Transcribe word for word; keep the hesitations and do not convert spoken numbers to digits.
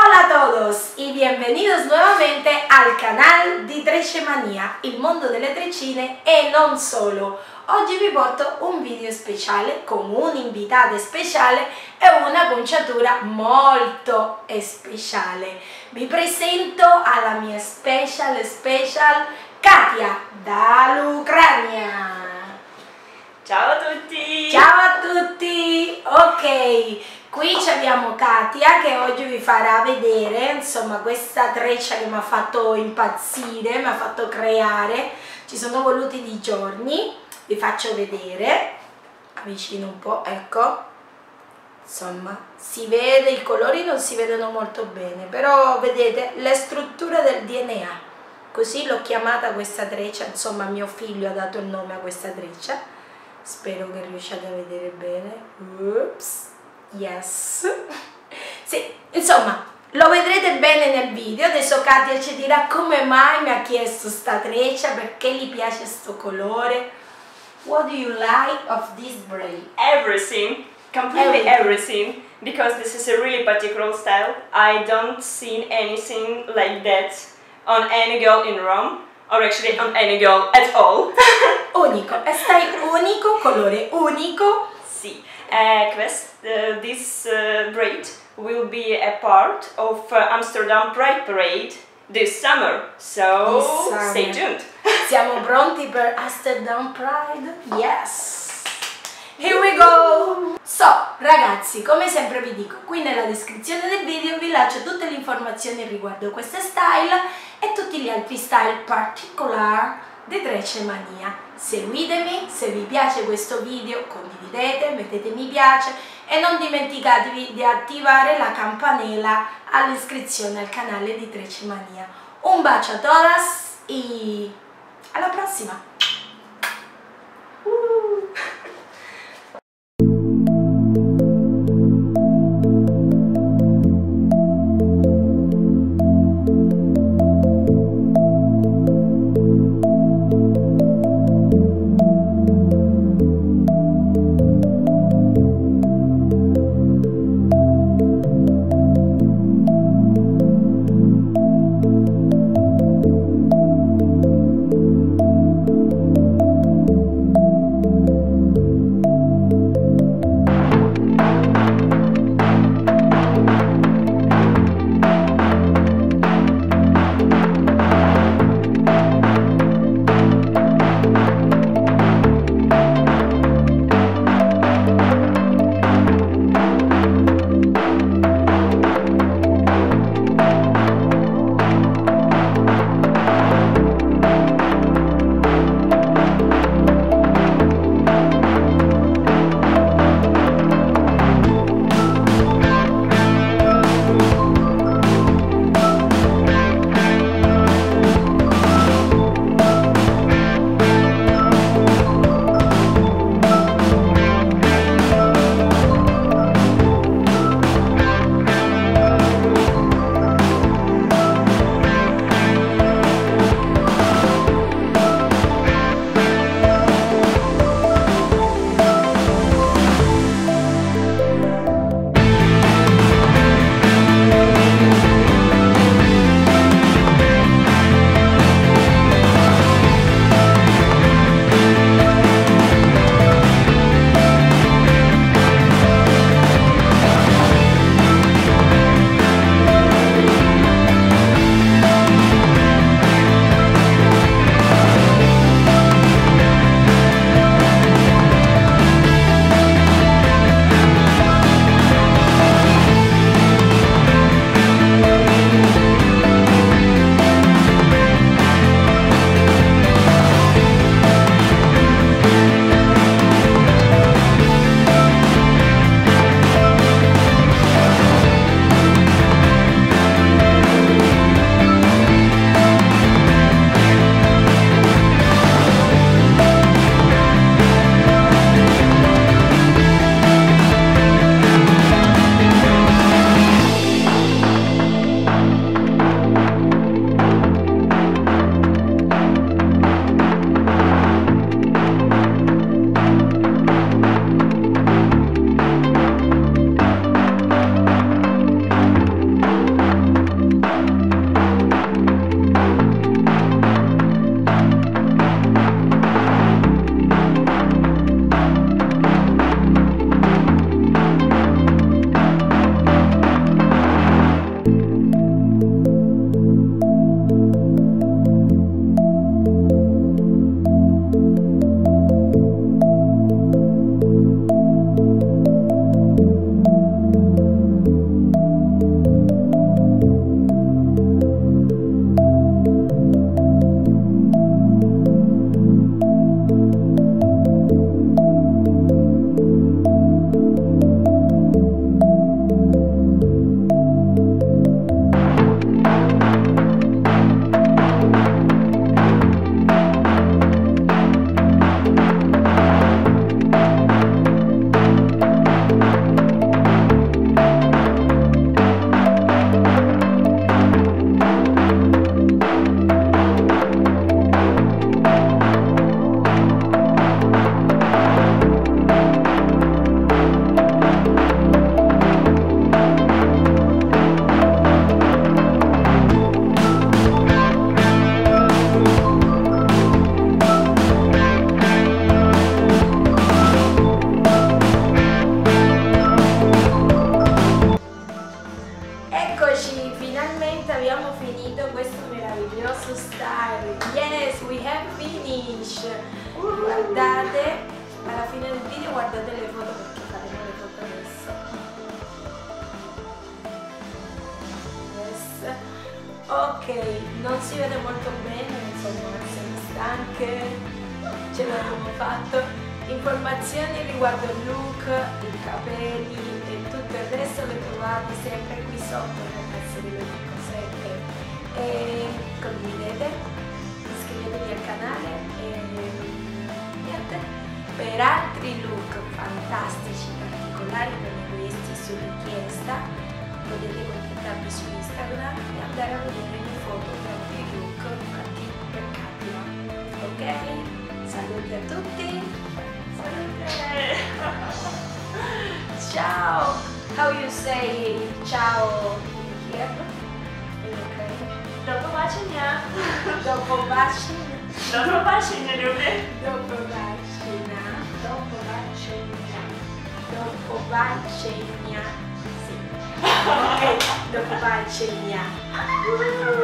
Hola a todos y bienvenidos nuevamente al canal di Trecemania, il mondo delle trecine e non solo. Oggi vi porto un video speciale con un'invitata speciale e una conciatura molto speciale. Vi presento alla mia special special Katia dall'Ucraina. Ciao a tutti! Ciao a tutti! Ok, qui abbiamo Katia che oggi vi farà vedere, insomma, questa treccia che mi ha fatto impazzire, mi ha fatto creare. Ci sono voluti dei giorni, vi faccio vedere, avvicino un po', ecco. Insomma, si vede, i colori non si vedono molto bene, però vedete le strutture del D N A. Così l'ho chiamata questa treccia, insomma mio figlio ha dato il nome a questa treccia. Spero che riusciate a vedere bene. Oops. Yes. Sì, insomma, lo vedrete bene nel video. Adesso Katia ci dirà come mai mi ha chiesto sta treccia, perché gli piace sto colore. What do you like of this braid? Everything, completely Everything. everything, because this is a really particular style. I don't see anything like that on any girl in Rome, or actually on any girl at all. Unico, e stai unico, colore unico. Sì, uh, quest, uh, this uh, braid will be a part of uh, Amsterdam Pride Parade this summer, so This summer. stay tuned. Siamo pronti per Amsterdam Pride? Yes! Here we go! So, ragazzi, come sempre vi dico, qui nella descrizione del video vi lascio tutte le informazioni riguardo queste style e tutti gli altri style particolari di Trecemania. Seguitemi, se vi piace questo video condividete, mettete mi piace e non dimenticatevi di attivare la campanella all'iscrizione al canale di Trecemania. Un bacio a todas e alla prossima! Uh. Thank you. Eccoci, finalmente abbiamo finito questo meraviglioso style. Yes, we have finished. Guardate, alla fine del video guardate le foto perché faremo le foto adesso. Yes. Ok, non si vede molto bene, insomma, siamo stanche, ce l'abbiamo fatto. Informazioni riguardo il look, i capelli e tutto il resto le trovate sempre qui sotto, ragazzi, ve lo dico sempre. E condividete, iscrivetevi al canale e niente. Per altri look fantastici, particolari come questi su richiesta, potete contattarmi su Instagram e andare a vedere le foto di altri look fatti per Katia. Ok? Saluti a tutti! Ciao! How you say ciao here? In Ukraine? Do побачення. Do побачення. До побачення, любі. До побачення. До побачення. До побачення. Sì. Ok, do побачення.